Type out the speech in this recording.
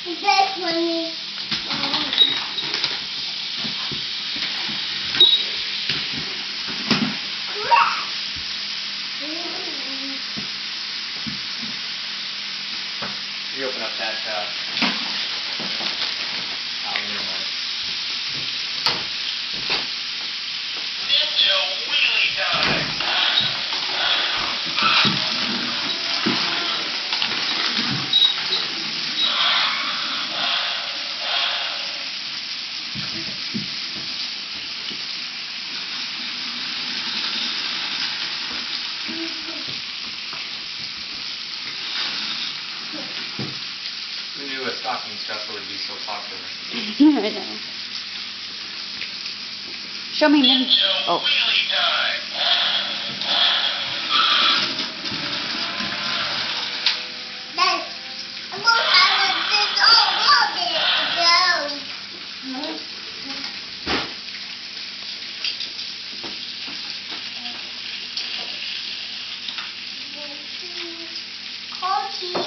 That's funny. You open up that Ninja wheelie time. Who knew a stocking stuffer would be so popular? I know. Show me Ninja. Ninja Oh. wheelie time. Dad, I'm gonna have this all over it. Go. Coffee.